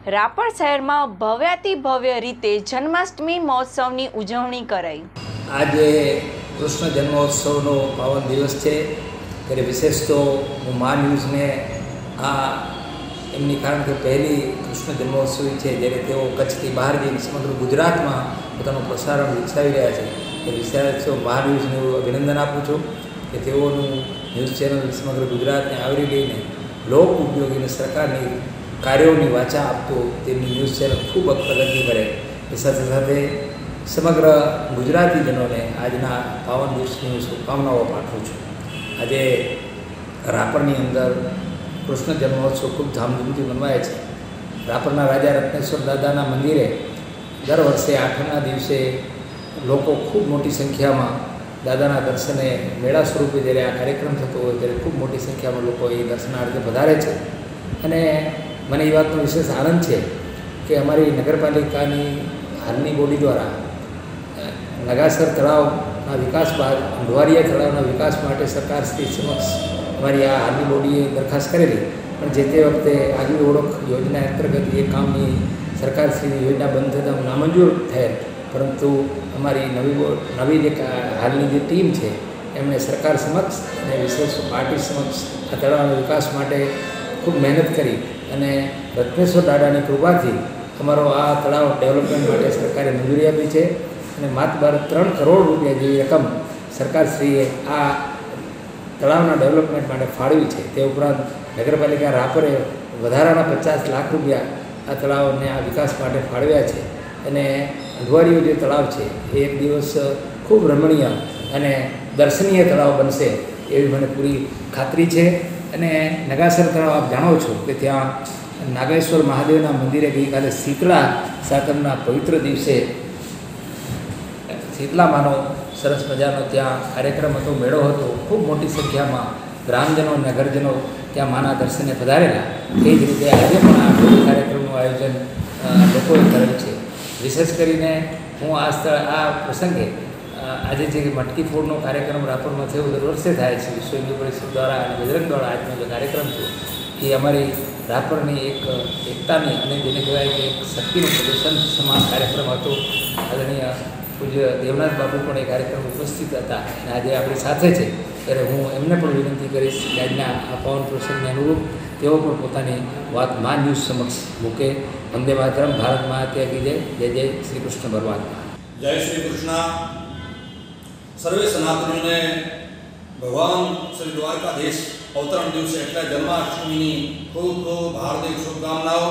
રાપર શહેરમાં ભવ્યાતિભવ્ય રીતે જન્માષ્ટમી મહોત્સવની ઉજવણી કરાઈ। આજે કૃષ્ણ જન્મોત્સવનો પાવન દિવસ છે ત્યારે વિશેષ તો હું મા ન્યૂઝને આ એમની કારણ કે પહેલી કૃષ્ણ જન્મોત્સવ છે જ્યારે તેઓ કચ્છથી બહાર જઈને સમગ્ર ગુજરાતમાં પોતાનું પ્રસારણ વિકસાવી રહ્યા છે તે વિશેષ મા ન્યૂઝને હું અભિનંદન આપું છું કે તેઓનું ન્યૂઝ ચેનલ સમગ્ર ગુજરાતને આવરી લઈને લોક ઉપયોગી અને સરકારની કાર્યોની વાચા આપતો તેમની ન્યૂઝ ચેનલ ખૂબ પ્રગતિ કરે એ સાથે સાથે સમગ્ર ગુજરાતીજનોને આજના પાવન દિવસની હું શુભકામનાઓ પાઠવું છું। આજે રાપરની અંદર કૃષ્ણ જન્મોત્સવ ખૂબ ધામધૂમથી મનાવાય છે। રાપરના રાજા રત્નેશ્વર દાદાના મંદિરે દર વર્ષે આઠમના દિવસે લોકો ખૂબ મોટી સંખ્યામાં દાદાના દર્શને મેળા સ્વરૂપે જ્યારે આ કાર્યક્રમ થતો હોય ત્યારે ખૂબ મોટી સંખ્યામાં લોકો એ દર્શનાર્થે વધારે છે અને મને એ વાતનો વિશેષ આનંદ છે કે અમારી નગરપાલિકાની હાલની બોડી દ્વારા નગાસર તળાવના વિકાસ બાદ અંધવારિયા તળાવના વિકાસ માટે સરકારશ્રી સમક્ષ અમારી આ હાલની બોડીએ દરખાસ્ત કરેલી, પણ જે તે વખતે આગવી ઓળખ યોજના અંતર્ગત એ કામની સરકારશ્રીની યોજના બંધ થતાં નામંજૂર થયેલ, પરંતુ અમારી નવી જે હાલની જે ટીમ છે એમણે સરકાર સમક્ષ અને વિશેષ પાર્ટી સમક્ષ આ તળાવના વિકાસ માટે ખૂબ મહેનત કરી અને રત્નેશ્વર દાદાની કૃપાથી અમારો આ તળાવ ડેવલપમેન્ટ માટે સરકારે મંજૂરી આપી છે અને માત્ર 3 કરોડ રૂપિયા જેવી રકમ સરકારશ્રીએ આ તળાવના ડેવલપમેન્ટ માટે ફાળવી છે। તે ઉપરાંત નગરપાલિકા રાપરે વધારાના 50 લાખ રૂપિયા આ તળાવને આ વિકાસ માટે ફાળવ્યા છે અને અંધવારીયું જે તળાવ છે એ એક દિવસ ખૂબ રમણીય અને દર્શનીય તળાવ બનશે એવી મને પૂરી ખાતરી છે। અને નગાસર તળાવ આપ જાણો છો કે ત્યાં નાગેશ્વર મહાદેવના મંદિરે ગઈકાલે શીતળા સાતમના પવિત્ર દિવસે શીતલામાનો સરસ મજાનો ત્યાં કાર્યક્રમ હતો, મેળો હતો। ખૂબ મોટી સંખ્યામાં ગ્રામજનો નગરજનો ત્યાં માના દર્શને પધારેલા। એ જ રીતે આજે પણ આ કાર્યક્રમનું આયોજન લોકોએ કરેલ છે। વિશેષ કરીને હું આ પ્રસંગે આજે જે મટકી ફોડનો કાર્યક્રમ રાપરમાં થયો દર વર્ષે થાય છે વિશ્વ હિન્દુ પરિષદ દ્વારા અને બજરંગ દ્વારા આજનો જે કાર્યક્રમ થયો એ અમારી રાપરની એક એકતાની અને જેને કહેવાય કે એક શક્તિનું પ્રદર્શન સમાન કાર્યક્રમ હતો। આદરણીય પૂજ્ય દેવનાથ બાપુ પણ એ કાર્યક્રમ ઉપસ્થિત હતા અને આજે આપણી સાથે છે ત્યારે હું એમને પણ વિનંતી કરીશ કે આજના આ પાવન પ્રસંગને અનુરૂપ તેઓ પણ પોતાની વાત મા ન્યૂઝ સમક્ષ મૂકે। વંદે માતરમ, ભારત માતા કી જય, જય જય શ્રી કૃષ્ણ ભગવાન। જય શ્રી કૃષ્ણ। સર્વે સનાતનીઓને ભગવાન શ્રી દ્વારકાધીશ અવતરણ દિવસે એટલે જન્માષ્ટમીની ખૂબ ખૂબ હાર્દિક શુભકામનાઓ।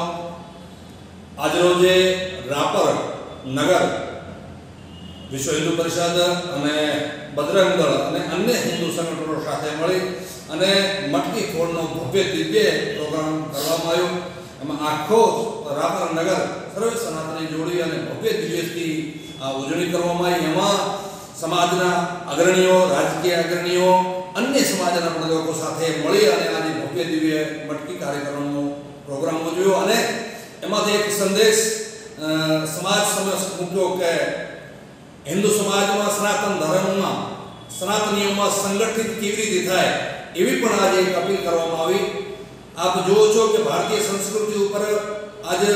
આજરોજે રાપર નગર વિશ્વ હિન્દુ પરિષદ અને બજરંગ દળ અને અન્ય હિન્દુ સંગઠનો સાથે મળી અને મટકી ફોડનો ભવ્ય દિવ્ય પ્રોગ્રામ કરવામાં આવ્યો। એમાં આખો રાપર નગર સર્વે સનાતની જોડી અને ભવ્ય દિવ્યથી આ ઉજવણી કરવામાં આવી। એમાં સમાજના અગ્રણીઓ, રાજકીય અગ્રણીઓ, અન્ય સમાજના પણ લોકો સાથે મળી અને આજે ભવ્ય દિવ્ય મટકી કાર્યક્રમનો પ્રોગ્રામ ઉજવ્યો અને એમાંથી એક સંદેશ સમાજ સમક્ષ મૂક્યો કે હિન્દુ સમાજમાં સનાતન ધર્મમાં સનાતનીઓમાં સંગઠિત કેવી રીતે થાય એવી પણ આજે એક અપીલ કરવામાં આવી। આપ જુઓ છો કે ભારતીય સંસ્કૃતિ ઉપર આજે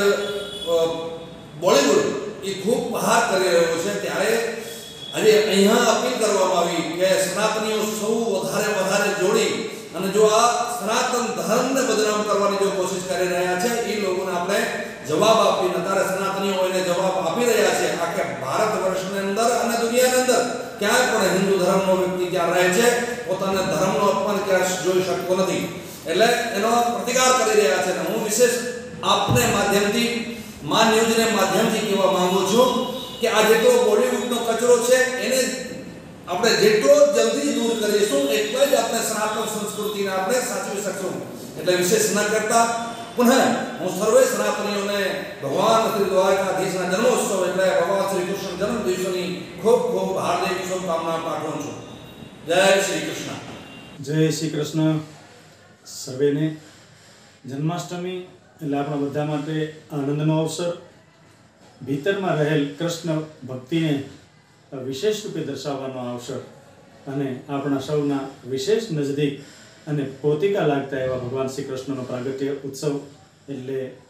બોલિવૂડ એ ખૂબ બહાર કરી રહ્યો છે, ત્યારે આજે અહીંયા અપીલ કરવામાં આવી કે સનાતનીઓ સૌ વધારે જોડી અને જો આ સનાતન ધર્મને બદનામ કરવાની જો કોશિશ કરી રહ્યા છે એ લોકોને આપણે જવાબ આપીને અત્યારે સનાતનીઓ એને જવાબ આપી રહ્યા છે। આખે ભારત વર્ષની અંદર અને દુનિયાની અંદર ક્યાંય પણ હિન્દુ ધર્મનો વ્યક્તિ ક્યાં રહે છે પોતાના ધર્મનો અપમાન ક્યાં જોઈ શકતો નથી, એટલે એનો પ્રતિકાર કરી રહ્યા છે। અને હું વિશેષ આપને માધ્યમથી મા ન્યૂઝને માધ્યમથી કહેવા માંગુ છું કે આ જેટલો બોલિવૂડનો કચરો છે એને આપણે જેટલો જલ્દી દૂર કરીશું એટલા જ આપણે સનાતન સંસ્કૃતિને આપણે સાચવી શકશું। એટલે વિશેષ ન કરતા પુનઃ હું સર્વે સનાતનીઓને ભગવાન શ્રી દ્વારકાધીશના જન્મોત્સવ એટલે ભગવાન શ્રી કૃષ્ણ જન્મ દિવસની ખૂબ ખૂબ હાર્દિક શુભકામના પાઠવું છું। જય શ્રી કૃષ્ણ। જય શ્રી કૃષ્ણ સર્વેને। જન્માષ્ટમી એટલે આપણા બધા માટે આનંદનો અવસર, ભીતરમાં રહેલ કૃષ્ણ ભક્તિને વિશેષ રૂપે દર્શાવવાનો અવસર અને આપણા સૌના વિશેષ નજદીક અને પોતિકા લાગતા એવા ભગવાન શ્રી કૃષ્ણનો પ્રાગટ્ય ઉત્સવ એટલે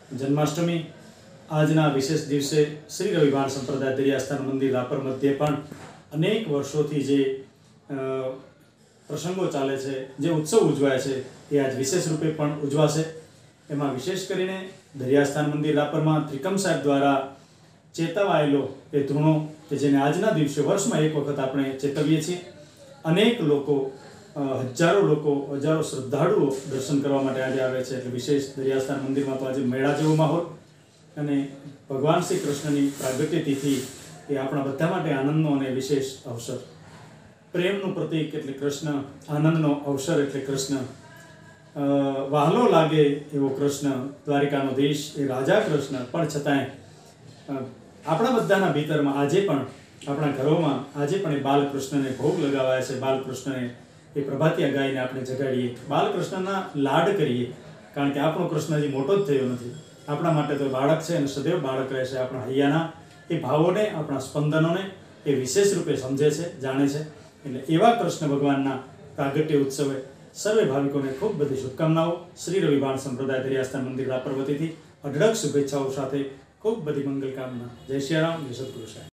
જન્માષ્ટમી આજના વિશેષ દિવસે શ્રી રવિવાણ સંપ્રદાય દરિયાસ્થાન મંદિર રાપર મધ્યે પણ અનેક વર્ષોથી જે પ્રસંગો ચાલે છે, જે ઉત્સવ ઉજવાય છે, એ આજ વિશેષ રૂપે પણ ઉજવાશે. એમાં વિશેષ કરીને દરિયાસ્થાન મંદિર રાપરમાં ત્રિકમ સાહેબ દ્વારા ચેતવાયેલો એ ધૂણો કે જેને આજના દિવસે વર્ષમાં એક વખત આપણે ચેતવીએ છીએ. અનેક લોકો, હજારો લોકો, હજારો શ્રદ્ધાળુઓ દર્શન કરવા માટે આજે આવે છે. એટલે વિશેષ દરિયાસ્થાન મંદિરમાં તો આજે મેળા જેવો માહોલ અને ભગવાન શ્રી કૃષ્ણની પ્રાગટ્ય તિથિ એ આપણા બધા માટે આનંદનો અને વિશેષ અવસર. પ્રેમનું પ્રતીક એટલે કૃષ્ણ, આનંદનો અવસર એટલે કૃષ્ણ, વહાલો લાગે એવો કૃષ્ણ, દ્વારિકાનો દેશ એ રાજા કૃષ્ણ. પણ છતાંય આપણા બધાના ભીતરમાં આજે પણ, આપણા ઘરોમાં આજે પણ એ બાલકૃષ્ણને ભોગ લગાવાય છે. બાલકૃષ્ણને એ પ્રભાતિયા ગાઈને આપણે જગાડીએ, બાલકૃષ્ણના લાડ કરીએ, કારણ કે આપણો કૃષ્ણ હજી મોટો જ થયો નથી. આપણા માટે તો બાળક છે અને સદૈવ બાળક રહેશે. આપણા હૈયાના એ ભાવોને, આપણા સ્પંદનોને એ વિશેષ રૂપે સમજે છે, જાણે છે. એટલે એવા કૃષ્ણ ભગવાનના પ્રાગટ્ય ઉત્સવે સર્વે ભાવિકોને ખૂબ બધી શુભકામનાઓ. શ્રી રવિવાણ સંપ્રદાય દરિયાસ્થાન મંદિર રાપર વતીથી અઢળક શુભેચ્છાઓ સાથે ખૂબ બધી મંગલ કામના. જય શ્રી રામ, જય સદગુરુ સાહેબ.